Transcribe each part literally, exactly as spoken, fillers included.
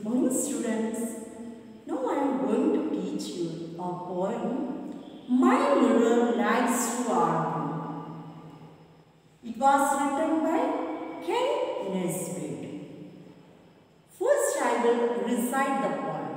Good morning, students. Now I am going to teach you a poem, My Mirror Likes to Argue. It was written by Ken Nesbitt. First I will recite the poem.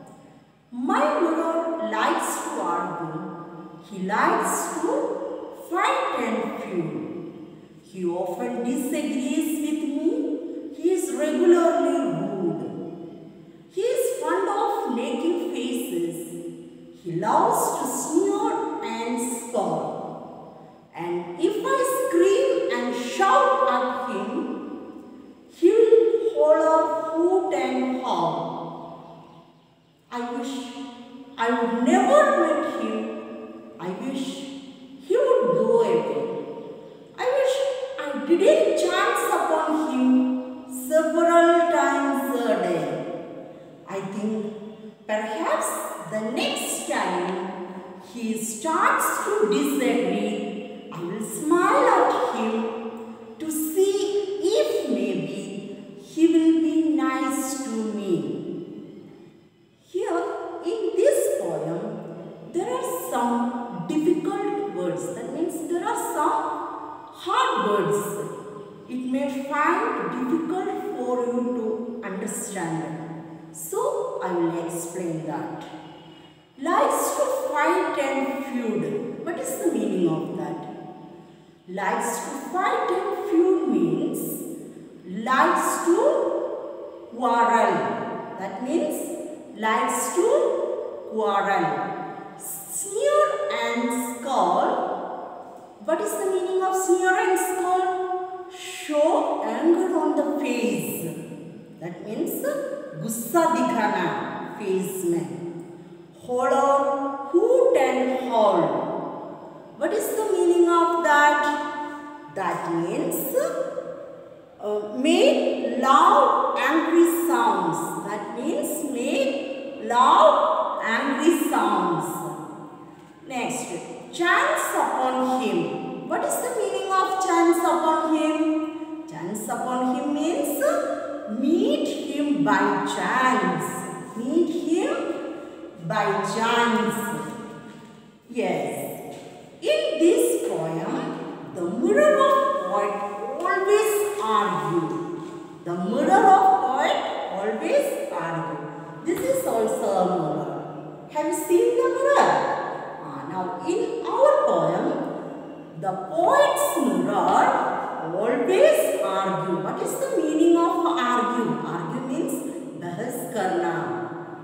My mirror likes to argue. He likes to fight and feud. He often disagrees with me. He is regularly rude. He is fond of making faces. He loves to sneer and scold. And if I scream and shout at him, he will holler, hoot and howl. I wish I would never meet him. I wish he would go away. I wish I didn't chance upon him several times a day. I think perhaps the next time he starts to disagree, I will smile at him to see if maybe he will be nice to me. Here in this poem, there are some difficult words. That means there are some hard words. It may find difficult for you to understand. So I will explain that. Likes to fight and feud. What is the meaning of that? Likes to fight and feud means likes to quarrel. That means likes to quarrel. Sneer and scold. What is the meaning of sneer and scold? Show anger on the face. That means गुस्सा दिखाना face में. Holler, hoot and howl. What is the meaning of that? That means uh, make loud angry sounds. That means make loud angry sounds. Next, chance upon him. What is the meaning of chance upon him? Chance upon him means meet him by chance. Meet him by chance. Yes. In this poem, the mirror of poet always argue. The mirror of poet always argue. This is also a mirror. Have you seen the mirror? Ah, now in our poem, the poet's mirror always argue. What is the meaning of argue? Argue means bahas karna.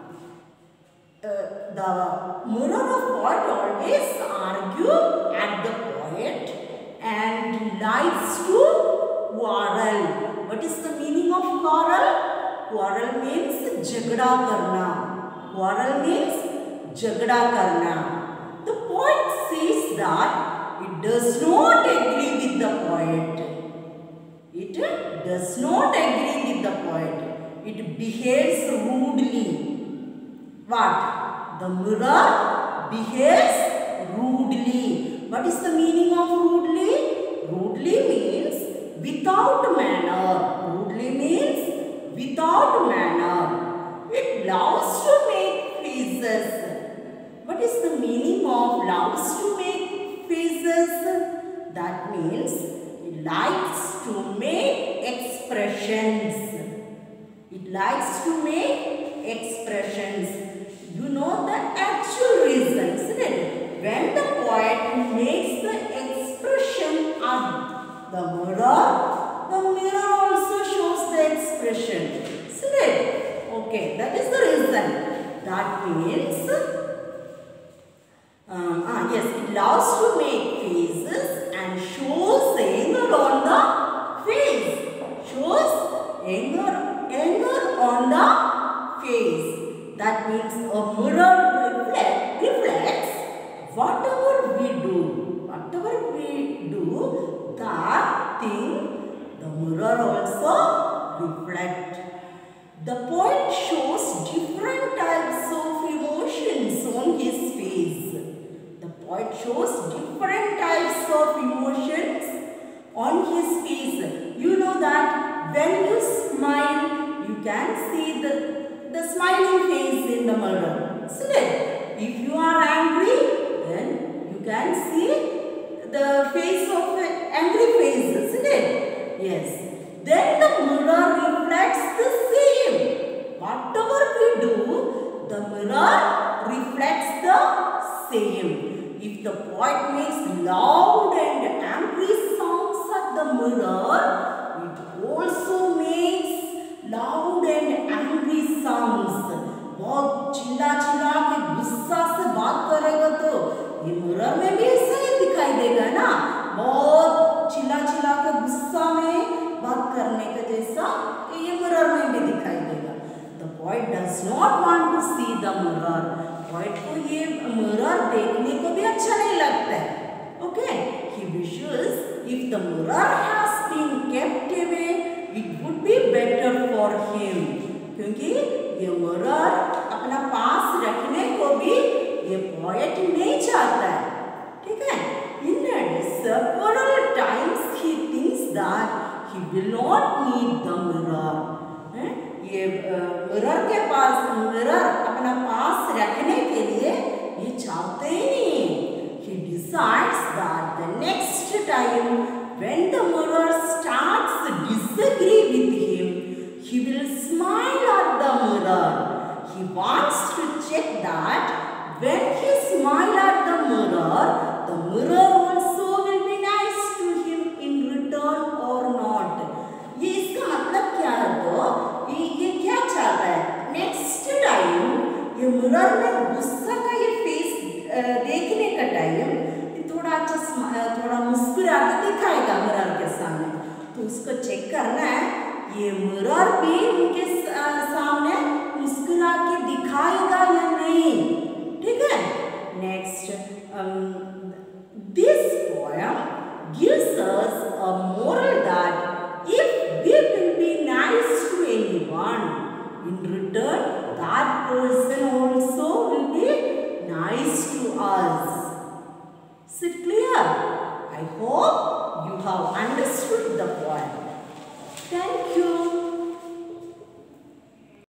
Uh, the mirror of poet always argue at the poet and likes to quarrel. What is the meaning of quarrel? Quarrel means jagda karna. Quarrel means jagda karna. The poet says that it does not agree with the poet. It does not agree with the poet. It behaves rudely. What? The mirror behaves rudely. What is the meaning of rudely? Rudely means without manner. Rudely means without manner. It loves to make faces. What is the meaning of loves to make faces? That means it likes to make expressions. It likes to make expressions. You know the actual reason, isn't it? When the poet makes the expression at the mirror, the mirror also shows the expression, isn't it? Okay, that is the reason. That means, um, ah, yes, it loves to make faces and shows anger on the face. Shows anger, anger on the face. That means a mirror reflect, reflects whatever we do. Whatever we do, that thing the mirror also reflects. The poet shows different types of emotions on his face. The poet shows different types of emotions on his face. You know that when you smile, you you can see the, the smiling face in the mirror, isn't it? If you are angry, then you can see the face of an angry face, isn't it? Yes. Then the mirror reflects the same. Whatever we do, the mirror reflects the same. If the poet makes loud and angry sounds at the mirror, it also makes loud and angry sounds. बहुत चिल्ला चिल्ला के गुस्सा से बात करेगा तो ये मिरर में भी ऐसा ही दिखाई देगा ना, बहुत चिल्ला चिल्ला के गुस्सा में बात करने का जैसा ये मिरर में भी दिखाई देगा. The poet does not want to see the mirror. Poet को ये मिरर देखने को भी अच्छा नहीं लगता है. Okay, he wishes if the mirror has been kept away, it would be better for him. क्योंकि ये मिरर अपना पास रखने को भी ये पोएट नहीं चाहता है. ठीक है. In several times he thinks that he will not need the mirror. है? ये मिरर के पास मिरर अपना पास रखने के लिए ये चाहते ही नहीं. He decides that the next time when the mirror starts to disagree with him, he will smile at the mirror. He wants to check that when he smiles at the mirror, the mirror also will be nice to him in return or not. ये इसका मतलब क्या है? तो ये ये क्या चाहता है? Next time ये मिरर में गुस्सा का ये फेस देखने का टाइम थोड़ा अच्छा थोड़ा मुस्कुरा के दिखाएगा मिरर के सामने, तो उसको चेक करना है ये मिरर भी उनके सामने मुस्कुरा के दिखाएगा या नहीं. ठीक है. Next, this poem gives us a moral that if we will be nice to anyone, in return that person also will be nice to us. Is it clear? I hope you have understood the poem. Thank you.